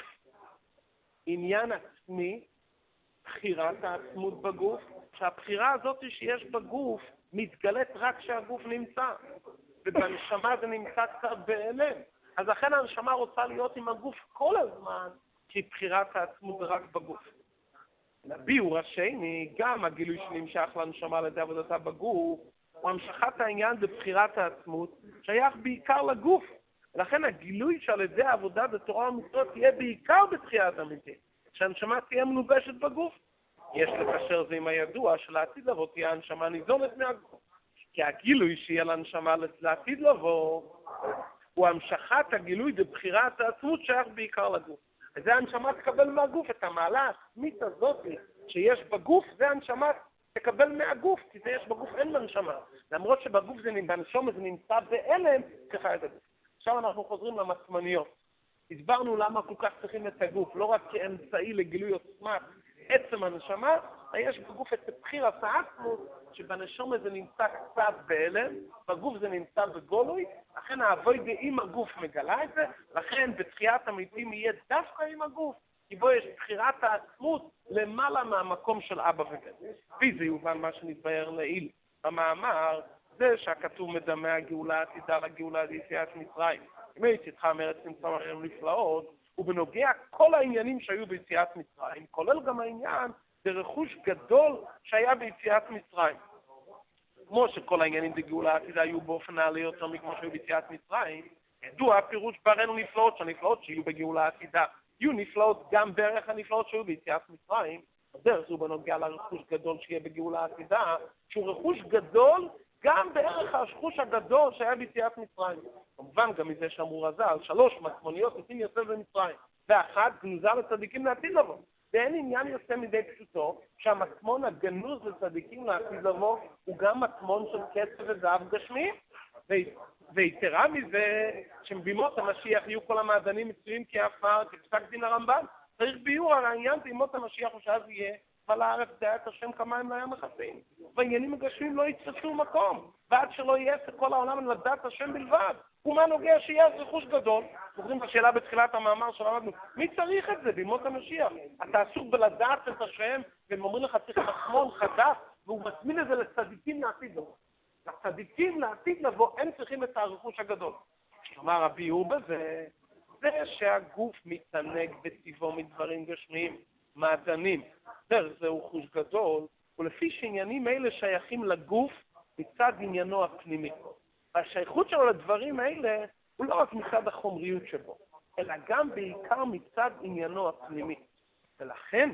עניין עצמי, בחירת העצמות בגוף, שהבחירה הזאת שיש בגוף מתגלית רק כשהגוף נמצא, ובנשמה זה נמצא קצת בהיעלם. אז לכן הנשמה רוצה להיות עם הגוף כל הזמן, כי בחירת העצמות זה רק בגוף. לביאור השני, גם הגילוי שנמשך לנשמה על ידי עבודתה בגוף, הוא המשכת העניין בבחירת העצמות, שייך בעיקר לגוף. לכן הגילוי שעל ידי העבודה בתורה ומצוות תהיה בעיקר בתחיית אמיתית, שהנשמה תהיה מלובשת בגוף. יש לקשר זה עם הידוע שלעתיד לבוא תהיה הנשמה ניזונת מהגוף. כי הגילוי שיהיה לנשמה לעתיד לבוא, הוא המשכת הגילוי בבחירת העצמות שייך בעיקר לגוף. וזה הנשמה תקבל מהגוף, את המעלה העצמית הזאת שיש בגוף, זה הנשמה תקבל מהגוף, כי זה יש בגוף, אין בנשמה. למרות שבגוף זה בנשמה זה נמצא בהלם, צריכה את הגוף. עכשיו אנחנו חוזרים למצמניות. הסברנו למה כל כך צריכים את הגוף, לא רק כאמצעי לגילוי עוצמת עצם הנשמה, יש בגוף את בחירת העצמות, שבנשמה זה נמצא קצת בהלם, בגוף זה נמצא בגולוי, לכן האבוידה עם הגוף מגלה את זה, לכן בתחיית המתים יהיה דווקא עם הגוף, כי בו יש בחירת העצמות למעלה מהמקום של אבא ובן. וזה יובן מה שנתבהר לעיל במאמר, זה שהכתוב מדמה הגאולה עתידה לגאולה ליציאת מצרים. אם יציאתך מארץ מצרים נפלאות, ובנוגע כל העניינים שהיו ביציאת מצרים, כולל גם העניין ברכוש גדול שהיה ביציאת מצרים. כמו שכל העניינים בגאולה העתידה היו באופן נעלה יותר מכמו שהיו ביציאת מצרים, ידוע הפירוש בראנו נפלאות, שהנפלאות שיהיו בגאולה העתידה יהיו נפלאות גם בערך הנפלאות שהיו ביציאת מצרים. הדרך זו בנוגע לרכוש גדול שיהיה בגאולה העתידה, שהוא רכוש גדול גם בערך הרכוש הגדול שהיה ביציאת מצרים. כמובן גם מזה שאמרו רז"ל, 3 מצמוניות יוצאים יוצא במצרים, ואחת גנוזה לצדיקים לעתיד לבוא. ואין עניין יוצא מדי פשוטו, שהמצמון הגנוז לצדיקים לעתיד לבוא הוא גם מצמון של כסף וזהב גשמי, ויתרה מזה שמבימות המשיח יהיו כל המעדנים מצויים כעפר, כפסק דין הרמב"ן. צריך ביור על העניין בימות המשיח ושאז יהיה ועל הארץ דעת השם כמים לים מכסים, והעניינים הגשמיים לא יתפסו מקום, ועד שלא יהיה כל העולם לדעת השם בלבד. ומה נוגע שיהיה רכוש גדול? זוכרים בשאלה בתחילת המאמר שלמדנו, מי צריך את זה בימות המשיח? אתה עסוק בלדעת את השם, והם אומרים לך צריך מצמון חדש, והוא מצמין את זה לצדיקים לעתיד לבוא. לצדיקים לעתיד לבוא הם צריכים את הרכוש הגדול. כלומר הביאור בזה, זה שהגוף מתענג בטבעו מדברים גשמיים, מעדנים. זהו רכוש גדול, ולפי שעניינים אלה שייכים לגוף מצד עניינו הפנימי. והשייכות שלו לדברים האלה הוא לא רק מצד החומריות שבו, אלא גם בעיקר מצד עניינו הפנימי. ולכן,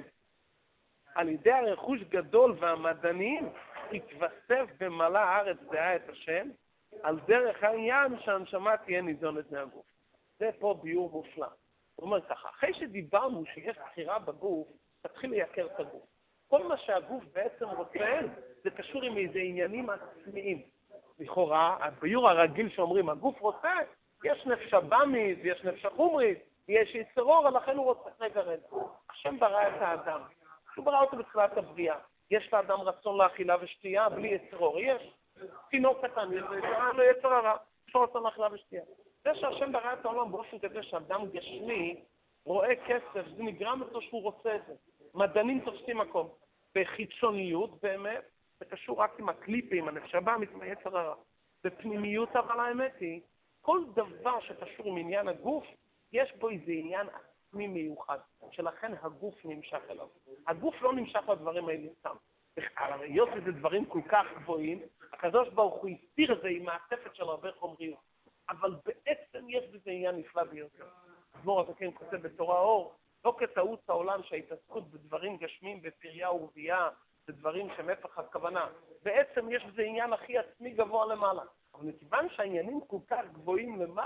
על ידי הרכוש גדול והמדענים, התווסף במלא הארץ דעה את השם, על דרך העניין שהנשמה תהיה ניזונת מהגוף. זה פה ביור מופלא. הוא אומר ככה, אחרי שדיברנו שיש בחירה בגוף, תתחיל לייקר את הגוף. כל מה שהגוף בעצם רוצה, זה קשור עם איזה עניינים עצמיים. לכאורה, הביור הרגיל שאומרים, הגוף רוצה, יש נפש הבאמית, יש נפש החומרית, יש יצרור, לכן הוא רוצה רגע. השם ברא את האדם. הוא ברא אותו בתחילת הבריאה. יש לאדם רצון לאכילה ושתייה בלי יצרור. יש תינוק קטן, יש לו יצר הרע, יש לו רצון לאכילה ושתייה. זה שהשם ברא את העולם באופן כזה שאדם גשמי רואה כסף, זה נגרם אותו שהוא רוצה את זה. מדענים תופסים מקום. בחיצוניות באמת, זה קשור רק עם הקליפים, הנפש הבאמית, עם היצר הרע. בפנימיות אבל האמת היא, כל דבר שקשור עם עניין הגוף, יש בו איזה עניין עצמי מיוחד, שלכן הגוף נמשך אליו. הגוף לא נמשך לדברים האלה סתם. היות שזה דברים כל כך גבוהים, הקדוש ברוך הוא הסתיר את זה עם מעטפת של הרבה חומריות. אבל בעצם יש בזה עניין נפלא ביותר. אדמו"ר הזקן כותב בתורה אור, לא כטעות העולם שההתעסקות בדברים גשמים בפריה ורבייה, בדברים שמפח הכוונה. בעצם יש בזה עניין הכי עצמי גבוה למעלה. אבל מכיוון שהעניינים כל כך גבוהים למעלה,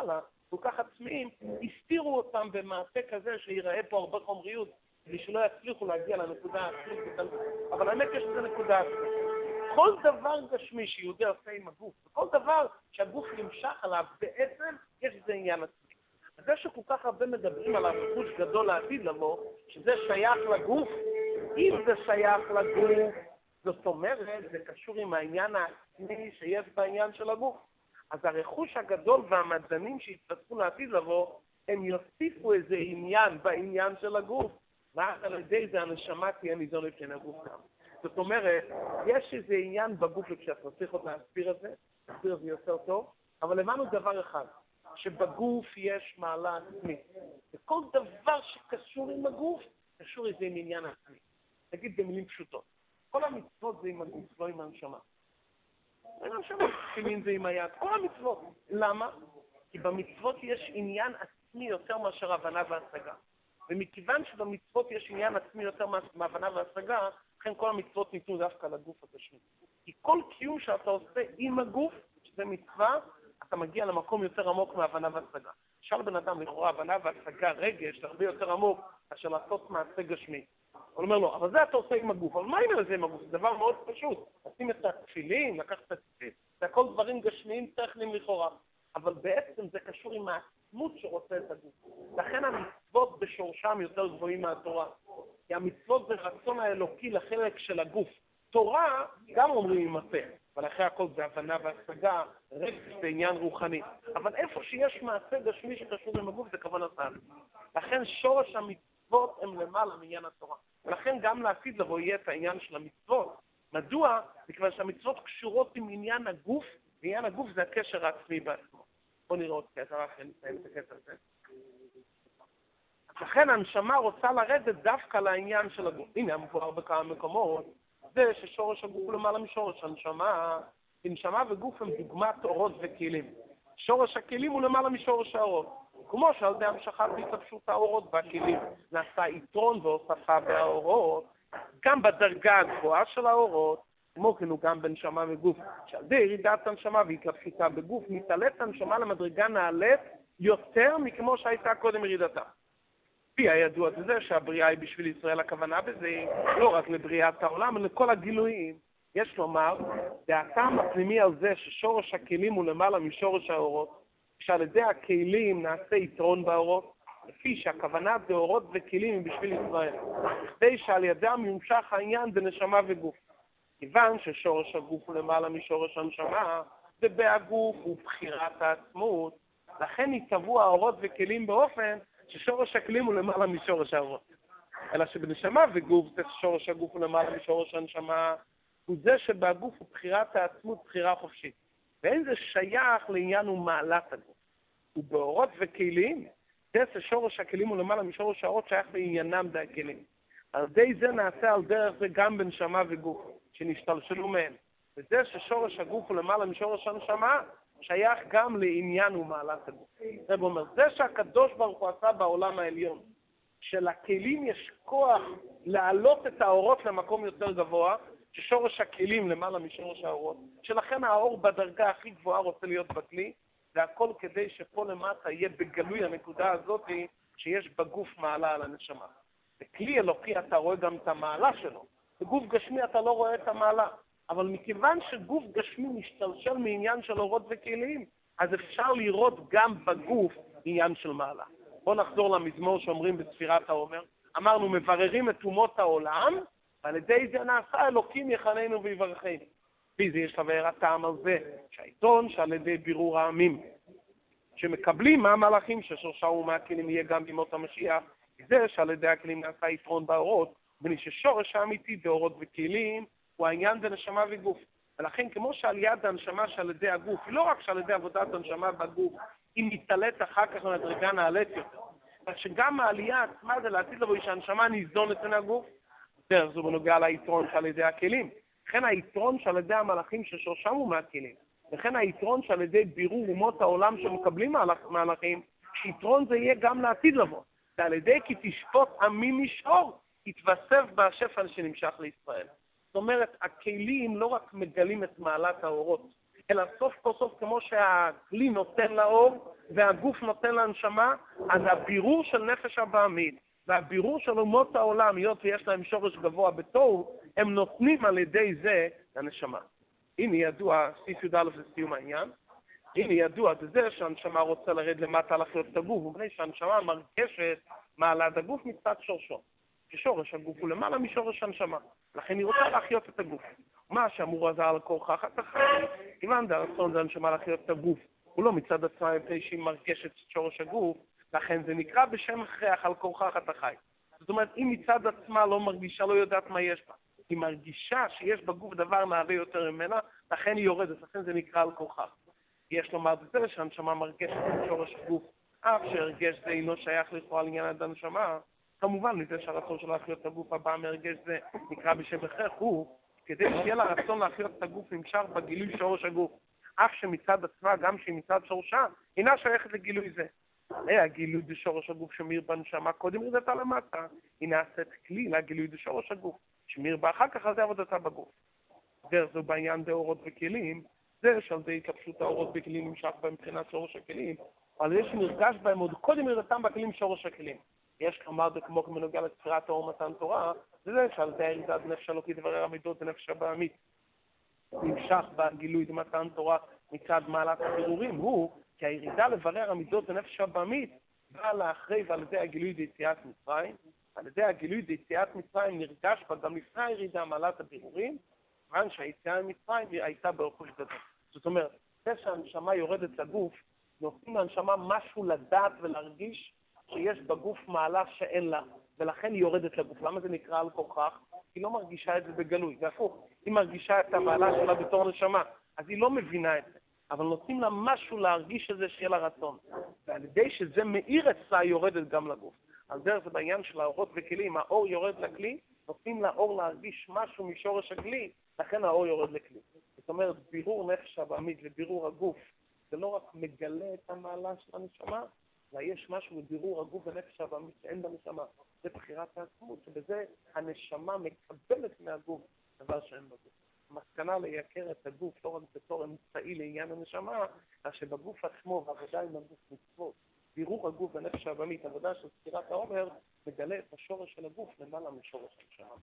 כל כך עצמיים, הסתירו אותם במעשה כזה שיראה פה הרבה חומריות, כדי שלא יצליחו להגיע לנקודה העצמית. אבל האמת יש לזה נקודה עצמית. כל דבר גשמי שיהודי עושה עם הגוף, וכל דבר שהגוף נמשך עליו, בעצם יש לזה עניין עצמי. זה שכל כך הרבה מדברים על הרכוש גדול לעתיד לבוא, שזה שייך לגוף, אם זה שייך לגוף, זאת אומרת, זה קשור עם העניין העצמי שיש בעניין של הגוף. אז הרכוש הגדול והמדענים שהתפתחו לעתיד לבוא, הם יוסיפו איזה עניין בעניין של הגוף, ואז על ידי זה הנשמה תהיה ניזון לפני הגוף גם. זאת אומרת, יש איזה עניין בגוף וכשאתה צריך עוד להסביר את זה, להסביר את זה יותר טוב, אבל הבנו דבר אחד, שבגוף יש מעלה עצמית. וכל דבר שקשור עם הגוף, קשור איזה עם עניין עצמי. נגיד במילים פשוטות. כל המצוות זה עם הגוף, לא עם הנשמה. עם הנשמה, תפילין זה עם היד, כל המצוות. למה? כי במצוות יש עניין עצמי יותר מאשר הבנה והשגה. ומכיוון שבמצוות יש עניין עצמי יותר מהבנה והשגה, לכן כל המצוות ניתנו דווקא לגוף הגשמי. כי כל קיום שאתה עושה עם הגוף, שזה מצווה, אתה מגיע למקום יותר עמוק מהבנה והשגה. שאל בן אדם לכאורה הבנה והשגה רגש, הרבה יותר עמוק, אשר לעשות מעשה גשמי. הוא אומר לו, אבל זה אתה עושה עם הגוף. אבל מה עם זה עם הגוף? זה דבר מאוד פשוט. לשים את התפילין, לקחת את הציצית, זה הכל דברים גשמיים טכניים לכאורה. אבל בעצם זה קשור עם העצמות שרוצה את הגוף. לכן המצוות בשורשם יותר גבוהים מהתורה. כי המצוות זה רצון האלוקי לחלק של הגוף. תורה גם אומרים עם הפה, אבל אחרי הכל זה הבנה והשגה, רגש בעניין רוחני. אבל איפה שיש מעשה גשמי שקשור עם הגוף זה כוון הסעד. לכן שורש המצוות הם למעלה מעניין התורה. ולכן גם לעתיד לבוא יהיה את העניין של המצוות. מדוע? מכיוון שהמצוות קשורות עם עניין הגוף, ועניין הגוף זה הקשר העצמי בעצמו. בואו נראה עוד קטע, רק נסיים את הקטע הזה. לכן הנשמה רוצה לרדת דווקא לעניין של הגוף. הנה, המבואר בכמה מקומות, זה ששורש הגוף הוא למעלה משורש הנשמה. נשמה וגוף הם דוגמת אורות וכלים. שורש הכלים הוא למעלה משורש האורות. כמו שעל ידי המשכה והתלבשות האורות והכלים נעשה יתרון והוספה באורות, גם בדרגה הגבוהה של האורות, כמו כן הוא גם בנשמה וגוף, שעל ידי ירידת הנשמה והתלבשותה בגוף, מתעלית הנשמה למדרגה נעלית יותר מכמו שהייתה קודם ירידתה. פי הידוע זה שהבריאה היא בשביל ישראל, הכוונה בזה לא רק לבריאת העולם, אלא לכל הגילויים. יש לומר, והטעם הפנימי על זה ששורש הכלים הוא למעלה משורש האורות, שעל ידי הכלים נעשה יתרון באורות, לפי שהכוונה זה אורות וכלים היא בשביל ישראל, כדי שעל ידם יומשך העניין בנשמה וגוף. כיוון ששורש הגוף הוא למעלה משורש הנשמה, ובהגוף הוא בחירת העצמות, לכן יתהוו האורות וכלים באופן ששורש הכלים הוא למעלה משורש האורות. אלא שבנשמה וגוף זה שורש הגוף הוא למעלה משורש הנשמה, הוא זה שבהגוף הוא בחירת העצמות, בחירה חופשית. ואין זה שייך לעניין ומעלת הגוף. ובאורות וכלים, זה ששורש הכלים הוא למעלה משורש האורות שייך לעניינם די הכלים. על ידי זה נעשה על דרך זה גם בנשמה וגוף, שנשתלשלו מהם. וזה ששורש הגוף הוא למעלה משורש הנשמה, שייך גם לעניין ומעלת הגוף. זה אומר, זה שהקדוש ברוך הוא עשה בעולם העליון, שלכלים יש כוח להעלות את האורות למקום יותר גבוה, ששורש הכלים למעלה משורש האורות, שלכן האור בדרגה הכי גבוהה רוצה להיות בכלי, זה הכל כדי שפה למטה יהיה בגלוי הנקודה הזאת שיש בגוף מעלה על הנשמה. בכלי אלוקי אתה רואה גם את המעלה שלו, בגוף גשמי אתה לא רואה את המעלה, אבל מכיוון שגוף גשמי משתלשל מעניין של אורות וכלים, אז אפשר לראות גם בגוף עניין של מעלה. בואו נחזור למזמור שאומרים בספירת העומר, אמרנו מבררים את אומות העולם, ועל ידי זה נעשה אלוקים יחננו ויברכנו. וזה יש לבאר הטעם על זה, שהעיתון שעל ידי בירור העמים, שמקבלים מהמלאכים ששורשם ומהכלים יהיה גם בימות המשיח, זה שעל ידי הכלים נעשה יתרון באורות, בני ששורש האמיתי באורות וכלים, הוא העניין בנשמה וגוף. ולכן כמו שעל יד הנשמה שעל ידי הגוף, לא רק שעל ידי עבודת הנשמה בגוף, היא מתעלית אחר כך למדרגה נעלית יותר, אבל שגם העלייה עצמה זה לעתיד לבוא שהנשמה ניזונת מן הגוף, דרך זו בנוגע ליתרון שעל ידי הכלים. לכן היתרון שעל ידי המלאכים ששורשם הוא מהכלים. לכן היתרון שעל ידי בירור אומות העולם שמקבלים מהלכים, שיתרון זה יהיה גם לעתיד לבוא. ועל ידי כי תשפוט עמי משור, יתווסף בשפע שנמשך לישראל. זאת אומרת, הכלים לא רק מגלים את מעלת האורות, אלא סוף כל סוף כמו שהכלי נותן לאור והגוף נותן לנשמה, אז הבירור של נפש הבעמית והבירור של אומות העולם, היות ויש להם שורש גבוה בתוהו, הם נותנים על ידי זה לנשמה. הנה ידוע, סעיף י"א לסיום העניין, הנה ידוע בזה שהנשמה רוצה לרד למטה להחיות את הגוף, ובני שהנשמה מרגשת מעלת הגוף מצד שורשו. ששורש הגוף הוא למעלה משורש הנשמה, לכן היא רוצה להחיות את הגוף. מה שאמור עזר על כורכך אתה חי, כיוון דרצון זה הנשמה להחיות את הגוף, הוא לא מצד עצמה מפני שהיא מרגשת את שורש הגוף, לכן זה נקרא בשם הכרח על כורכך אתה חי. זאת אומרת, אם מצד עצמה לא מרגישה, לא יודעת מה יש בה, היא מרגישה שיש בגוף דבר נעלה יותר ממנה, לכן היא יורדת, לכן זה נקרא על כורכך. יש לומר בזה שהנשמה מרגשת את שורש הגוף, אף שהרגש זה אינו שייך לכאורה לעניין עד הנשמה, כמובן מזה שהרצון של להחיות את הגוף הבא מהרגש זה נקרא בשם הכרח הוא, כדי שיהיה לה רצון להחיות את הגוף נמשך בגילוי שורש הגוף, אף שמצד עצמה, גם שמצד שורשה, אינה שייכת לגילוי זה. הגילוי בשורש הגוף שמיר בנשמה קודם ירדתה למטה, היא נעשית כלי לגילוי בשורש הגוף, שמיר בה אחר כך על זה עבודתה בגוף. וזו בעניין באורות וכלים, זה שעל זה התלבשות האורות בכלים נמשך בהם מבחינת שורש הכלים, אבל יש שנרגש בהם עוד קודם ירדתם בכלים שורש הכלים. יש כלומר זה כמו מנוגע לספירת האור מתן תורה, זה שעל זה הירידת נפש אלוקית לברר המידות ונפש הבעמית. נמשך בגילוי מתן תורה מצד מעלת הבירורים, הוא כי הירידה לברר המידות ונפש הבעמית באה לאחרי ועל ידי הגילוי ביציאת מצרים, על ידי הגילוי ביציאת מצרים נרגש בה גם לפני הירידה מעלת הבירורים, כיוון שהיציאה ממצרים הייתה באופן גדול. זאת אומרת, זה שהנשמה יורדת לגוף, נותנים לנשמה משהו לדעת ולהרגיש שיש בגוף מעלה שאין לה, ולכן היא יורדת לגוף. למה זה נקרא על כוכך? היא לא מרגישה את זה בגלוי, זה הפוך. היא מרגישה את המעלה שלה בתור נשמה, אז היא לא מבינה את זה. אבל נותנים לה משהו להרגיש את זה שיהיה לה רצון. ועל ידי שזה מאיר אצלה, היא יורדת גם לגוף. על דרך זה בעניין של האורות וכלים, האור יורד לכלי, נותנים לאור להרגיש משהו משורש הכלי, לכן האור יורד לכלי. זאת אומרת, בירור נפש הבעמית ובירור הגוף, זה לא רק מגלה את המעלה של הנשמה, אלא יש משהו בבירור הגוף ונפש הבעמית שאין בנשמה. זה בחירת העצמות, שבזה הנשמה מקבלת מהגוף דבר שאין בגוף. המסקנה לייקר את הגוף לא רק בתור אמצעי לעניין הנשמה, אלא שבגוף עצמו ועבודה עם הגוף מצוות, בירור הגוף ונפש הבעמית, עבודה של ספירת העומר, מגלה את השורש של הגוף למעלה משורש הנשמה.